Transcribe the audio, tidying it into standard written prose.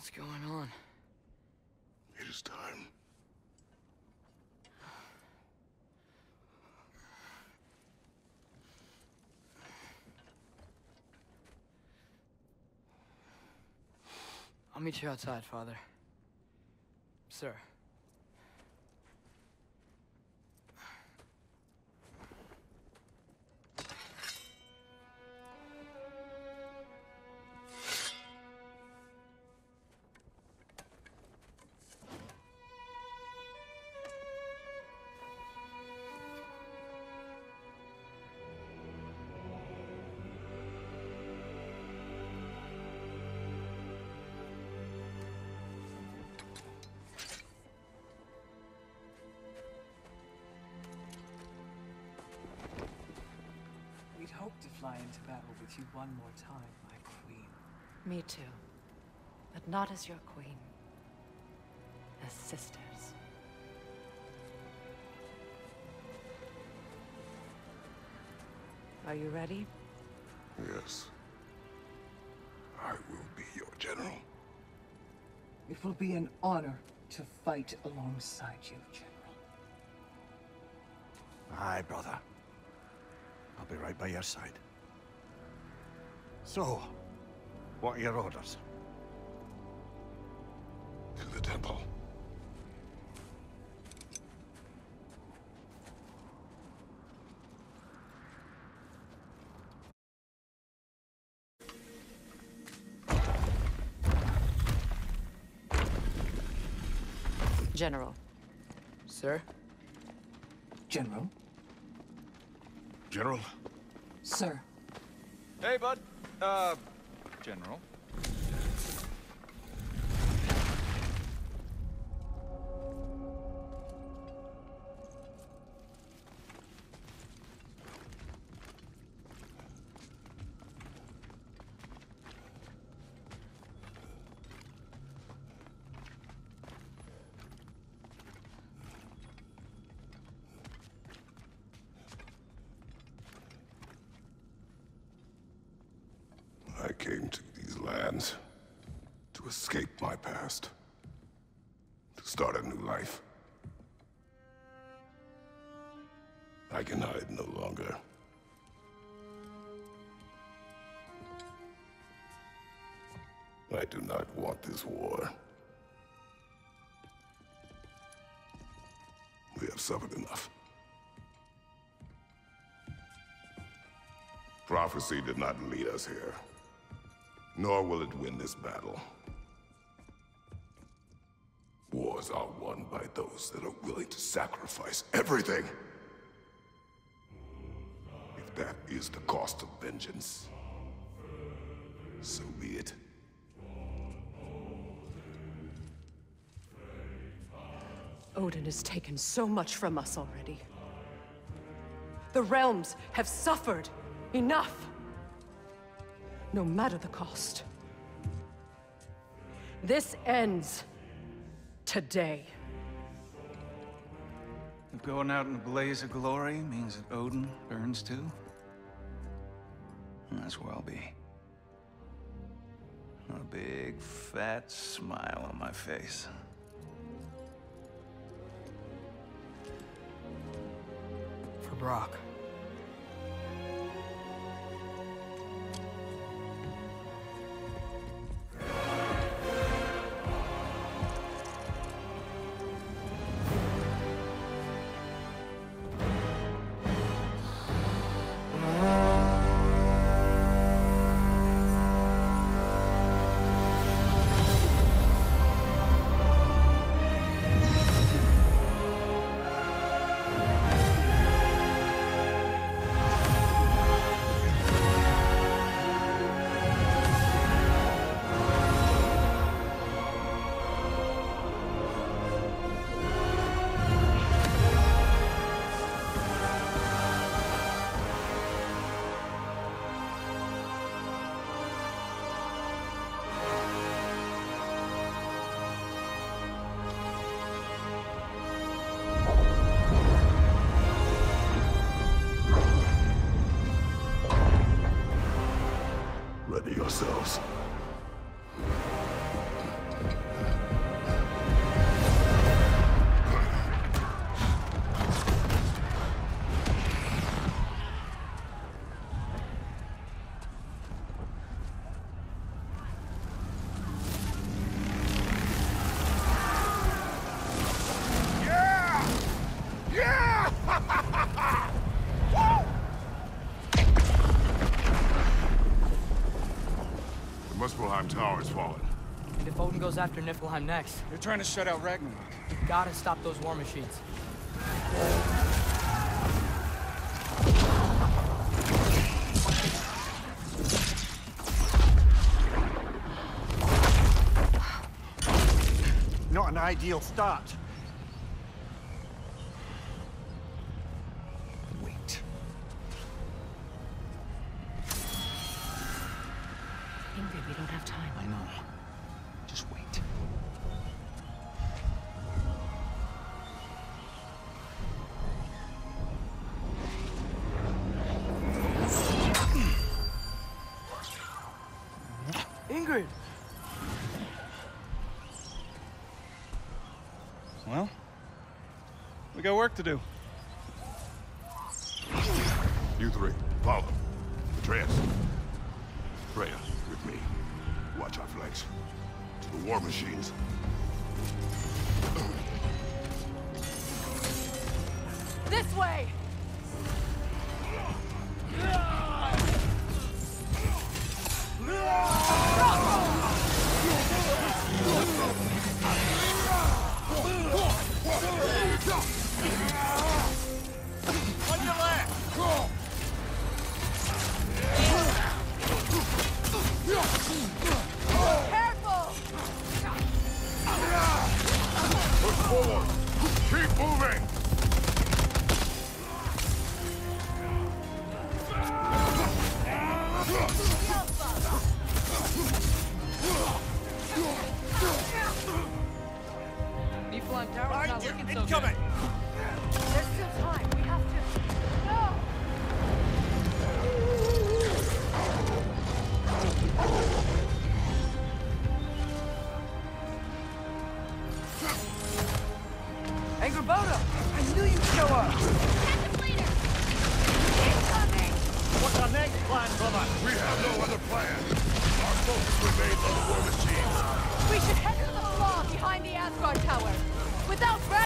What's going on? It is time. I'll meet you outside, Father. Sir. We'd hoped to fly into battle with you one more time, my queen. Me too. But not as your queen. As sisters. Are you ready? Yes. I will be your general. It will be an honor to fight alongside you, General. Aye, brother. I'll be right by your side. So, what are your orders? To the temple. General. Sir? General? General? Sir. Hey, bud. General. I came to these lands to escape my past, to start a new life. I can hide no longer. I do not want this war. We have suffered enough. Prophecy did not lead us here. Nor will it win this battle. Wars are won by those that are willing to sacrifice everything. If that is the cost of vengeance, so be it. Odin has taken so much from us already. The realms have suffered enough. No matter the cost. This ends today. If going out in a blaze of glory means that Odin burns too, that's where I'll be. A big, fat smile on my face. For Brock. Ready yourselves. The Muspelheim Tower has fallen. And if Odin goes after Niflheim next, They're trying to shut out Ragnarok. we gotta stop those war machines. Not an ideal start. Wait. Ingrid, we don't have time. I know. Just wait. Ingrid! Well, we got work to do. You three, follow. Atreus. Freya, with me. Watch our flanks. To the war machines. This way! On your left! Careful! Push forward! Keep moving! Niflheim Tower's not looking so good. Incoming! There's still time. We have to... No! Angrboda! I knew you'd show up! What's our next plan, brother? We have no other plan. Our focus remains on the war machines. We should head to the flaw behind the Asgard Tower. Without Ragnar...